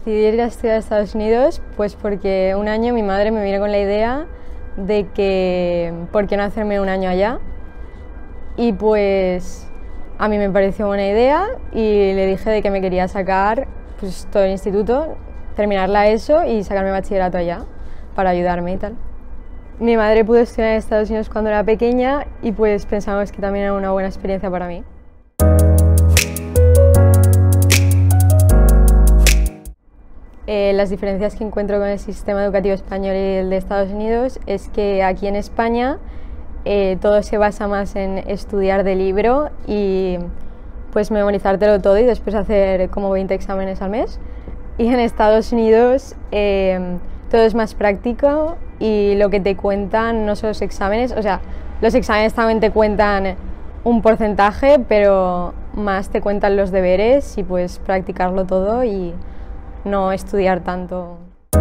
Decidí ir a estudiar a Estados Unidos pues porque un año mi madre me vino con la idea de que por qué no hacerme un año allá, y pues a mí me pareció buena idea y le dije de que me quería sacar pues todo el instituto, terminar la ESO y sacarme bachillerato allá para ayudarme y tal. Mi madre pudo estudiar en Estados Unidos cuando era pequeña y pues pensamos que también era una buena experiencia para mí. Las diferencias que encuentro con el sistema educativo español y el de Estados Unidos es que aquí en España todo se basa más en estudiar de libro y pues memorizártelo todo y después hacer como 20 exámenes al mes. Y en Estados Unidos todo es más práctico y lo que te cuentan no son los exámenes, o sea, los exámenes también te cuentan un porcentaje, pero más te cuentan los deberes y pues practicarlo todo y no estudiar tanto.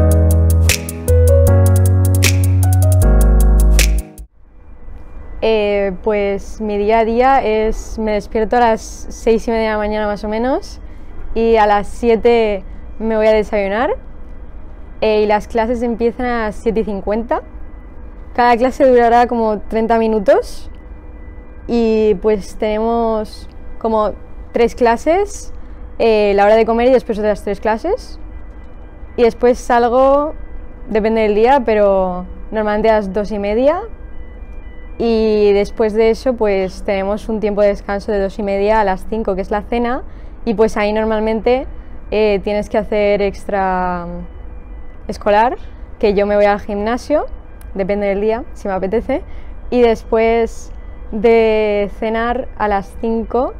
Pues mi día a día es, me despierto a las 6:30 de la mañana más o menos y a las 7 me voy a desayunar y las clases empiezan a las 7:50. Cada clase durará como 30 minutos y pues tenemos como 3 clases, la hora de comer y después otras 3 clases. Y después salgo, depende del día, pero normalmente a las 2:30. Y después de eso pues tenemos un tiempo de descanso de 2:30 a las 5, que es la cena. Y pues ahí normalmente tienes que hacer extra escolar, que yo me voy al gimnasio, depende del día, si me apetece. Y después de cenar a las 5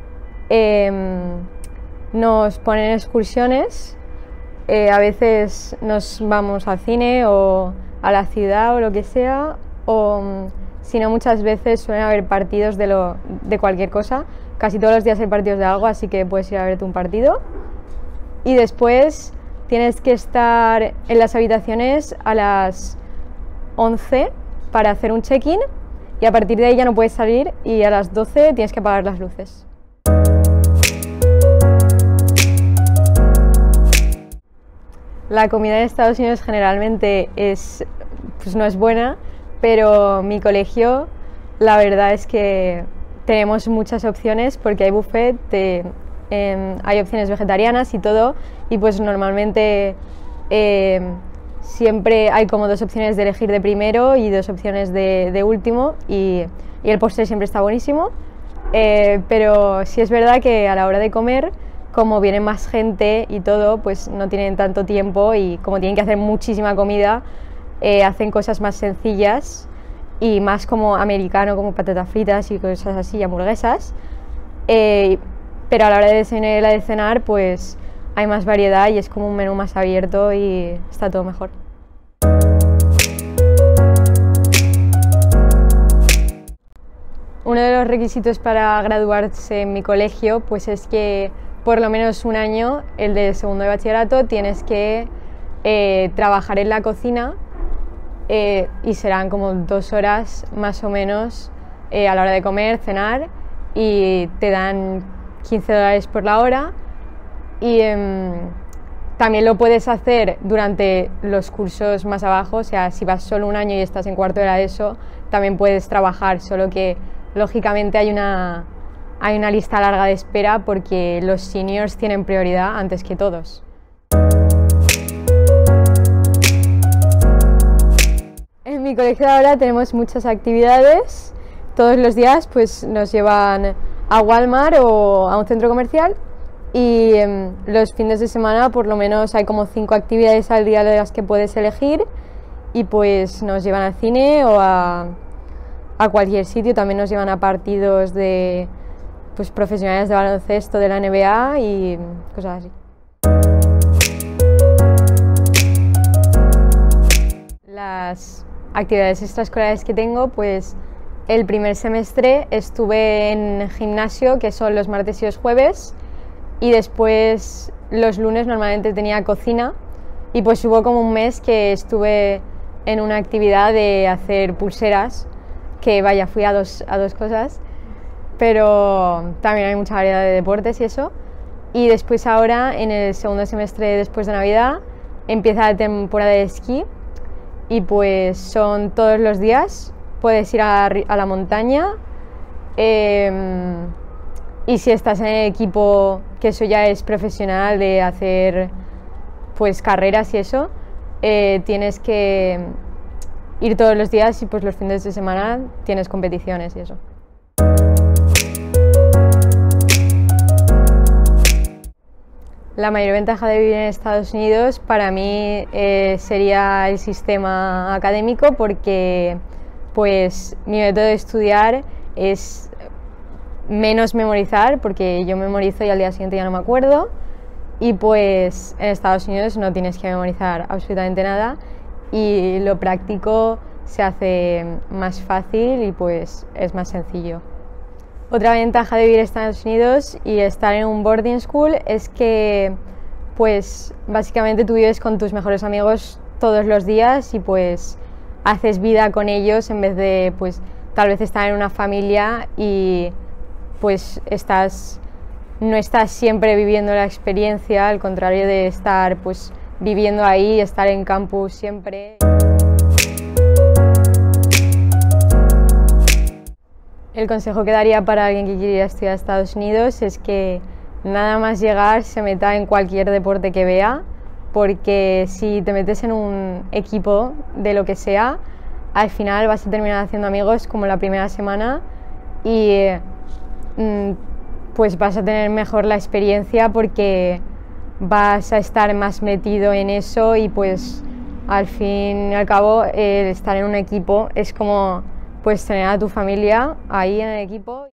nos ponen excursiones, a veces nos vamos al cine o a la ciudad o lo que sea, o si no muchas veces suelen haber partidos de cualquier cosa, casi todos los días hay partidos de algo, así que puedes ir a verte un partido. Y después tienes que estar en las habitaciones a las 11 para hacer un check-in y a partir de ahí ya no puedes salir y a las 12 tienes que apagar las luces. La comida en Estados Unidos generalmente pues no es buena, pero mi colegio la verdad es que tenemos muchas opciones porque hay buffet, hay opciones vegetarianas y todo, y pues normalmente siempre hay como 2 opciones de elegir de primero y 2 opciones de último, y el postre siempre está buenísimo, pero sí es verdad que a la hora de comer, como viene más gente y todo, pues no tienen tanto tiempo y como tienen que hacer muchísima comida, hacen cosas más sencillas y más como americano, como patatas fritas y cosas así, hamburguesas. Pero a la hora de desayunar y la de cenar, pues hay más variedad y es como un menú más abierto y está todo mejor. Uno de los requisitos para graduarse en mi colegio pues es que por lo menos un año, el de segundo de bachillerato, tienes que trabajar en la cocina y serán como 2 horas más o menos a la hora de comer, cenar, y te dan $15 por la hora. Y también lo puedes hacer durante los cursos más abajo, o sea, si vas solo un año y estás en cuarto de la ESO, también puedes trabajar, solo que lógicamente hay una lista larga de espera porque los seniors tienen prioridad antes que todos. En mi colegio ahora tenemos muchas actividades. Todos los días pues nos llevan a Walmart o a un centro comercial, y los fines de semana por lo menos hay como 5 actividades al día de las que puedes elegir, y pues nos llevan al cine o a cualquier sitio. También nos llevan a partidos de pues profesionales de baloncesto de la NBA y cosas así. Las actividades extraescolares que tengo, pues el primer semestre estuve en gimnasio, que son los martes y los jueves, y después los lunes normalmente tenía cocina, y pues hubo como un mes que estuve en una actividad de hacer pulseras, que vaya, fui a dos cosas, pero también hay mucha variedad de deportes y eso. Y después ahora, en el segundo semestre después de Navidad, empieza la temporada de esquí y pues son todos los días, puedes ir a la montaña y si estás en el equipo, que eso ya es profesional de hacer pues carreras y eso, tienes que ir todos los días y pues los fines de semana tienes competiciones y eso. La mayor ventaja de vivir en Estados Unidos para mí sería el sistema académico, porque pues mi método de estudiar es menos memorizar, porque yo memorizo y al día siguiente ya no me acuerdo, y pues en Estados Unidos no tienes que memorizar absolutamente nada y lo práctico se hace más fácil y pues es más sencillo. Otra ventaja de vivir en Estados Unidos y estar en un boarding school es que pues básicamente tú vives con tus mejores amigos todos los días y pues haces vida con ellos en vez de pues tal vez estar en una familia y pues no estás siempre viviendo la experiencia, al contrario de estar pues viviendo ahí, estar en campus siempre. El consejo que daría para alguien que quiere ir a estudiar a Estados Unidos es que nada más llegar se meta en cualquier deporte que vea, porque si te metes en un equipo de lo que sea, al final vas a terminar haciendo amigos como la primera semana y pues vas a tener mejor la experiencia porque vas a estar más metido en eso y pues al fin y al cabo estar en un equipo es como pues tener a tu familia ahí en el equipo.